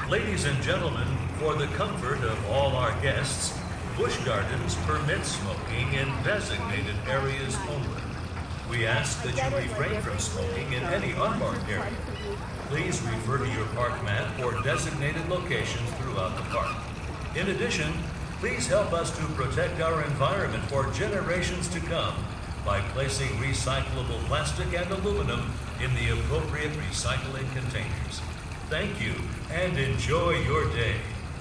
Ladies and gentlemen, for the comfort of all our guests, Busch Gardens permits smoking in designated areas only. We ask that you refrain from smoking in any unmarked area. Please refer to your park map for designated locations throughout the park. In addition, please help us to protect our environment for generations to come by placing recyclable plastic and aluminum in the appropriate recycling containers. Thank you and enjoy your day.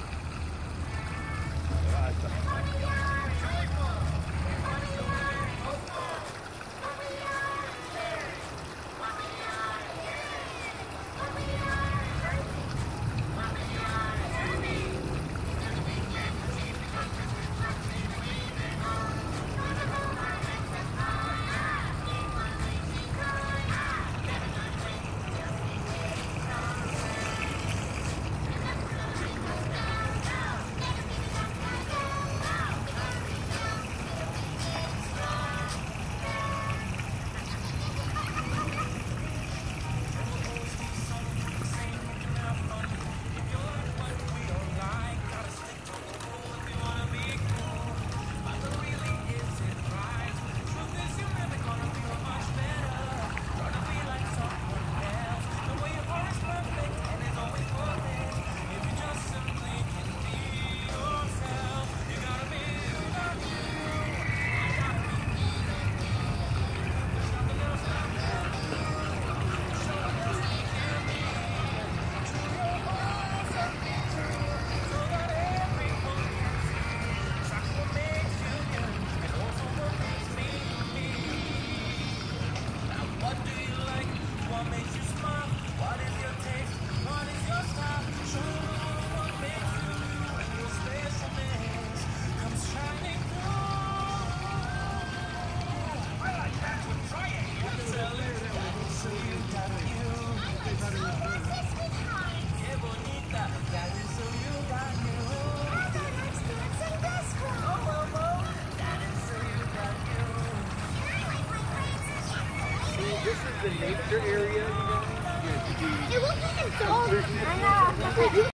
This is the nature area, you know? It looks like it's all